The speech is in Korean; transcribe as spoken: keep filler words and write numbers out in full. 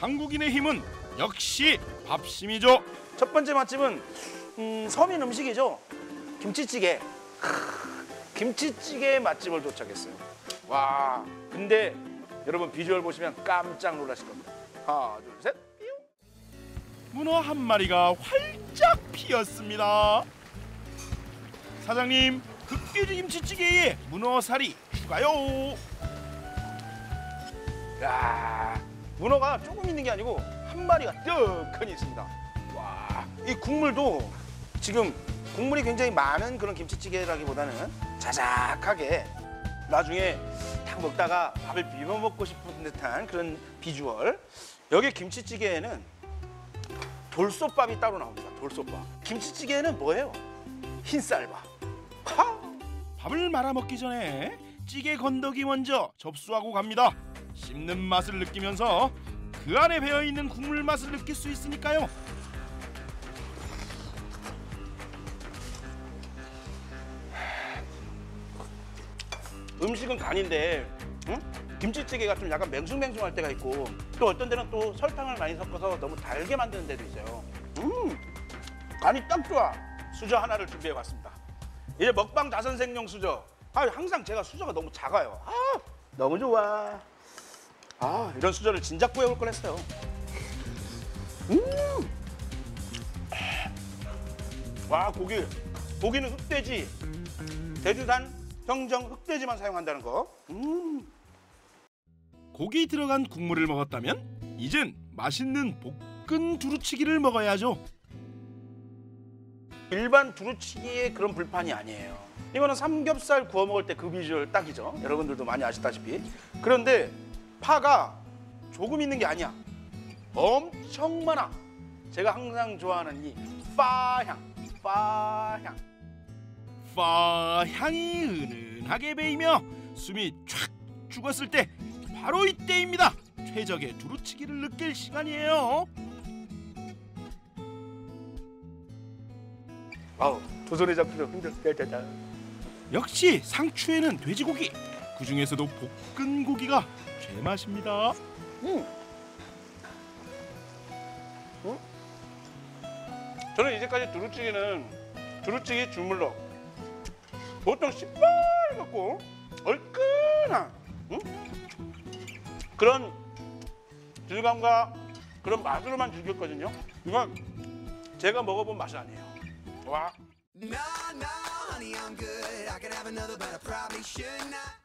한국인의 힘은 역시 밥심이죠. 첫 번째 맛집은 음, 서민 음식이죠. 김치찌개. 크, 김치찌개 맛집을 도착했어요. 와, 근데 여러분 비주얼 보시면 깜짝 놀라실 겁니다. 하나, 둘, 셋. 문어 한 마리가 활짝 피었습니다. 사장님, 흑돼지 김치찌개에 문어살이 추가요. 야, 문어가 조금 있는 게 아니고 한 마리가 뜨끈히 있습니다. 와, 이 국물도 지금 국물이 굉장히 많은 그런 김치찌개라기보다는 자작하게 나중에 딱 먹다가 밥을 비벼 먹고 싶은 듯한 그런 비주얼. 여기 김치찌개에는 돌솥밥이 따로 나옵니다. 돌솥밥. 김치찌개는 뭐예요? 흰쌀밥. 하! 밥을 말아 먹기 전에 찌개 건더기 먼저 접수하고 갑니다. 씹는 맛을 느끼면서 그 안에 배어있는 국물 맛을 느낄 수 있으니까요. 음식은 간인데 응? 김치찌개가 좀 약간 맹숭맹숭할 때가 있고 또 어떤 데는 또 설탕을 많이 섞어서 너무 달게 만드는 데도 있어요. 음, 간이 딱 좋아. 수저 하나를 준비해 왔습니다. 이제 먹방 자선생용 수저. 아, 항상 제가 수저가 너무 작아요. 아, 너무 좋아. 아, 이런 수저를 진작 구해올 걸 했어요. 음, 와, 고기. 고기는 흑돼지. 제주산 평정 흑돼지만 사용한다는 거. 음. 고기 들어간 국물을 먹었다면 이젠 맛있는 볶은 두루치기를 먹어야죠. 일반 두루치기의 그런 불판이 아니에요. 이거는 삼겹살 구워 먹을 때 그 비주얼 딱이죠. 여러분들도 많이 아시다시피. 그런데 파가 조금 있는 게 아니야. 엄청 많아. 제가 항상 좋아하는 이 파향, 파향. 파 향이 은은하게 배이며 숨이 촥 죽었을 때 바로 이때입니다. 최적의 두루치기를 느낄 시간이에요. 아우, 두 손에 잡기도 힘들다. 역시 상추에는 돼지고기, 그 중에서도 볶은 고기가 제맛입니다. 음. 음? 저는 이제까지 두루치기는 두루치기 주물럭 보통 시뻘겋고 얼큰한 응? 그런 질감과 그런 맛으로만 즐겼거든요. 이건 제가 먹어본 맛이 아니에요. 와. No, no, honey, I'm good. I could have another, but I probably should not.